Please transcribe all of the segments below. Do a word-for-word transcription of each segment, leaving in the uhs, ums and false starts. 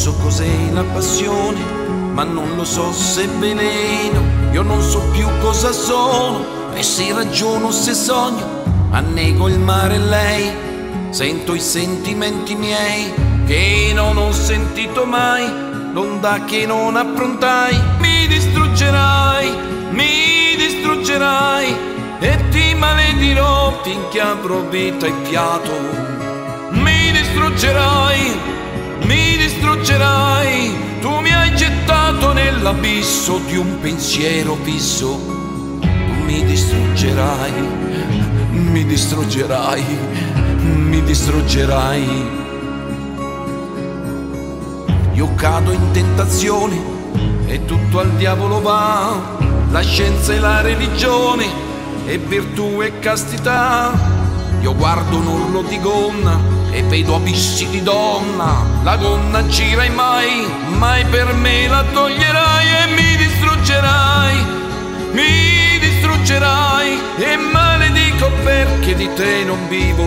so cos'è la passione, ma non lo so se è veleno. Io non so più cosa sono, e se ragiono, se sogno, annego il mare e lei. Sento i sentimenti miei che non ho sentito mai, l'onda che non approntai. Mi distruggerai, mi distruggerai, e ti maledirò finché avrò vita e fiato. Mi distruggerai, mi distruggerai, tu mi hai gettato nell'abisso di un pensiero fisso. Tu mi distruggerai, mi distruggerai, mi distruggerai. Io cado in tentazione e tutto al diavolo va, la scienza e la religione, e virtù e castità. Io guardo un orlo di gonna e vedo abissi di donna. La gonna gira e mai, mai per me la toglierai. E mi distruggerai, mi distruggerai, e maledico perché di te non vivo.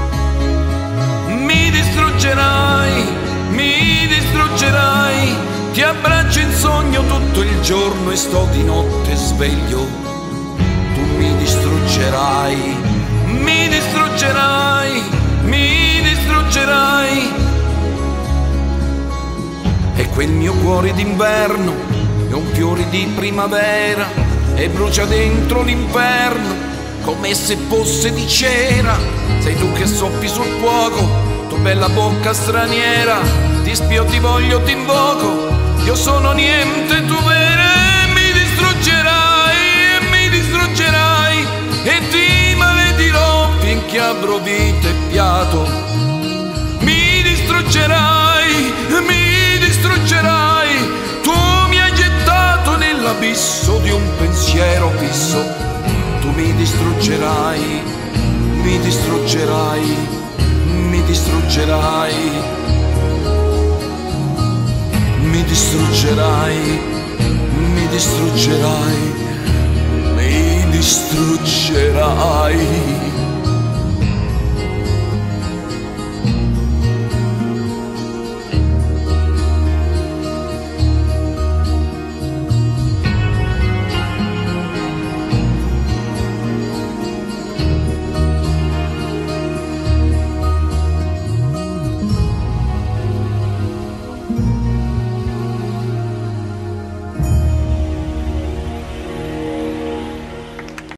Mi distruggerai, mi distruggerai, ti abbraccio in sogno tutto il giorno e sto di notte sveglio. Tu mi distruggerai, mi distruggerai, mi distruggerai. E quel mio cuore d'inverno è un fiore di primavera e brucia dentro l'inferno come se fosse di cera. Sei tu che soffi sul fuoco, tu bella bocca straniera, ti spio, ti voglio, ti invoco, io sono niente, tu vera. E mi distruggerai, e mi distruggerai, e ti maledirò finché avrò vita e fiato. Mi distruggerai, mi distruggerai, tu mi hai gettato nell'abisso di un pensiero fisso. Tu mi distruggerai, mi distruggerai, mi distruggerai, mi distruggerai, mi distruggerai, mi distruggerai.